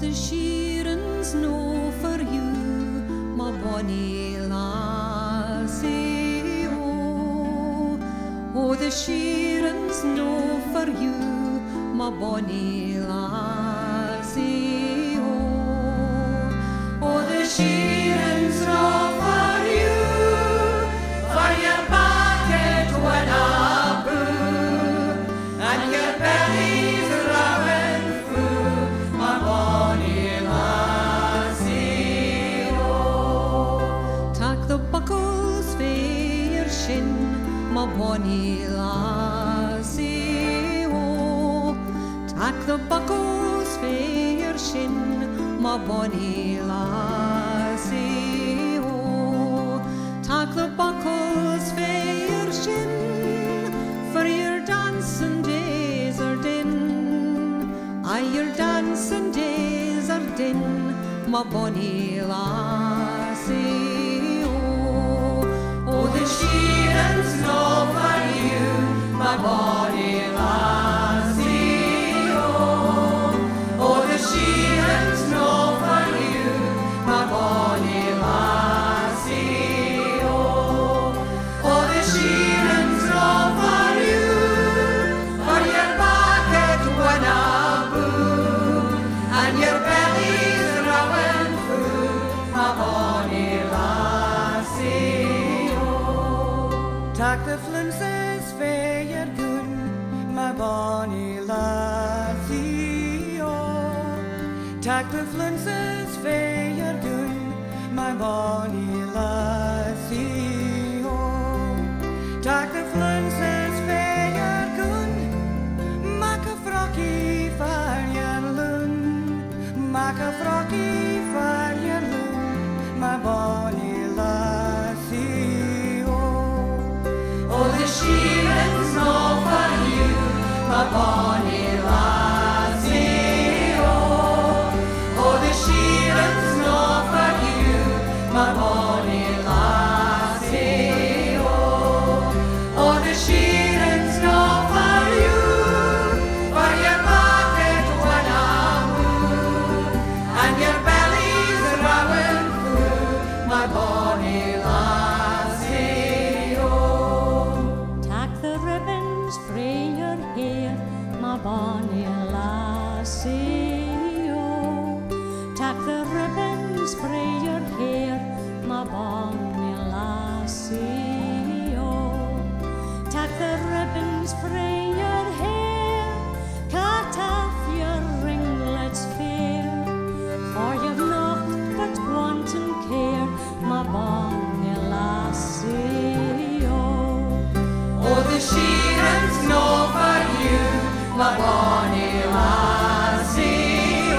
the sheeran's no for you, my bonny lassie, oh, the sheeran's no for you, my bonny lassie, oh, the sheeran's no for you, for your bucket when I boo, and your belly's rowing through, my bonny lassie, oh. Tak the buckles fae your shin, my bonny lassie, oh. Tak the buckles fae your shin, my bonny lassie, oh. Tak the buckles fae your shin, for your dancing days are din. Aye, your dancing days are din, my bonny lassie, oh, the sheeran's no for you, my bonny lassie, oh, the sheeran's no for you, my bonny lassie, oh, the sheeran's no for you, for your bucket when I boo, and your belly's rowing through, my bonny lassie, Tak the flounces fae your gun, my bonny lassie, tak the flounces fae your gun, my bonny lassie, tak the flounces fae your gun, maak a frockie for your loon, maak a frockie for your loon, my bonny lassie, oh, the sheeran's no for you, my bonny lassie, oh, the sheeran's no for you, my bonny lassie, oh, the sheeran's no for you, for your bucket when I boo, and your belly's rowing through, my bonny lassie, Tak the ribbons frae your hair, my bonny lassie, tak the ribbons frae your hair, my bonny lassie, tak the ribbons frae your hair, cut off your ringlets fair, for you've naught but wanton care, my bonny lassie, oh, the sheeran's no for you, my bonny lassie,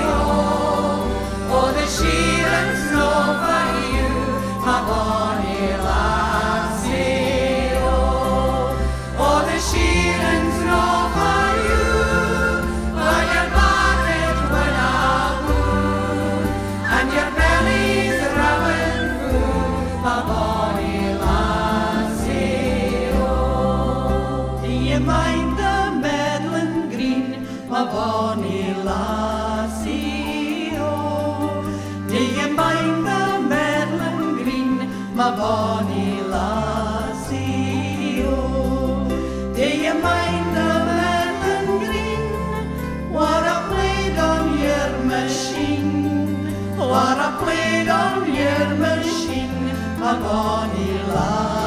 oh, the sheeran's no for you, my bonny lassie, oh, the sheeran's no for you, for your bucket when I boo, and your belly's rowing through, my bonny lassie, do you mind the meadowing green, my bonny lassie, do you mind the meadowing green, my bonny lassie, do you mind the meadowing green, what I played on your machine, what I played on your machine, my bonny lassie.